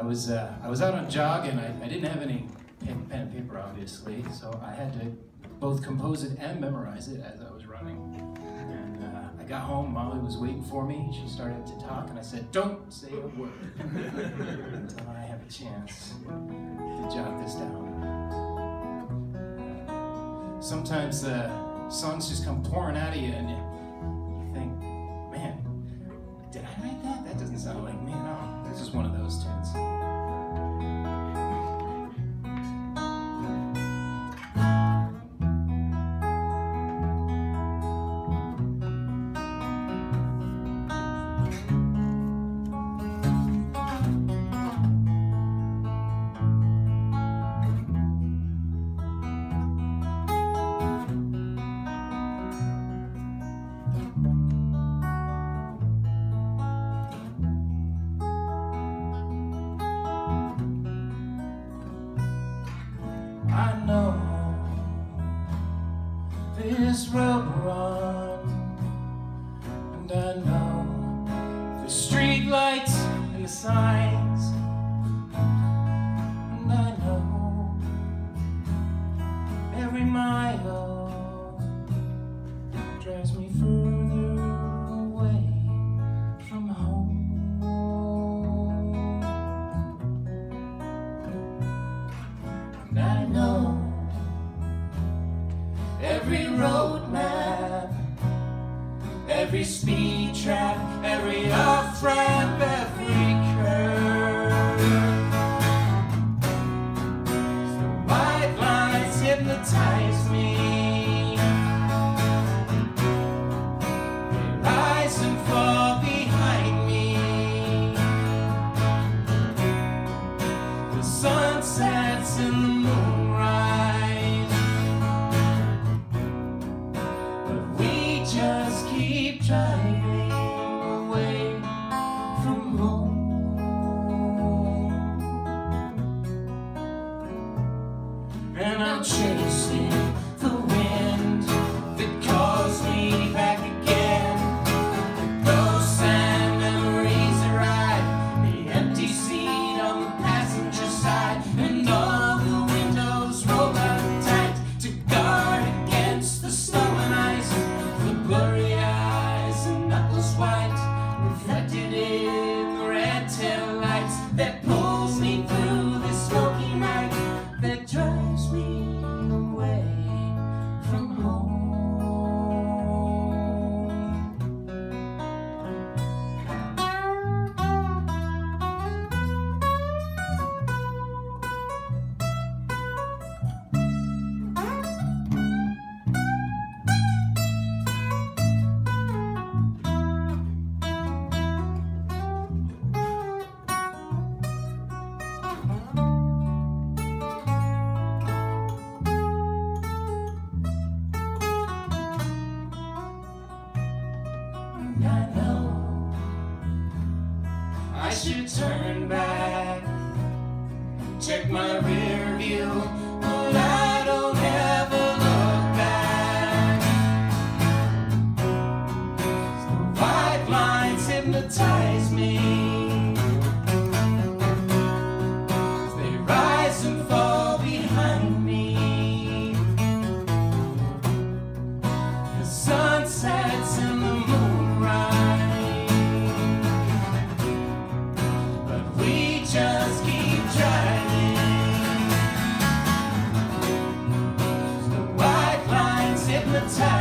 was out on a jog, and I didn't have any pen and paper, obviously, so I had to both compose it and memorize it as I was running. And I got home, Molly was waiting for me. She started to talk, and I said, "Don't say a word until I have a chance to jot this down." Sometimes songs just come pouring out of you, and you think, man, did I write that? That doesn't sound like me. No, this is one of those tunes. I know this road we're on, and I know the street lights and the signs, and I know every mile drives me further away from home. And I know every road map, every speed trap, every off-ramp, every curve. The white lines hypnotize me. They rise and fall behind me. The sun sets in the moonrise, but we just keep driving away from home. And I'm chasing the wind that calls me back again. The ghosts and memories that ride the empty seat on the passenger side, and all the windows roll up tight to guard against the snow and ice. The blurry eyes and knuckles white, reflected in the red tail lights, that pulls me through this smoky night, that drives me away from home. I know I should turn back, check my rear view, but I don't ever look back. The white lines hypnotize me. They rise and fall behind me. The sun sets in the moonrise, but we just keep driving. The white lines hypnotize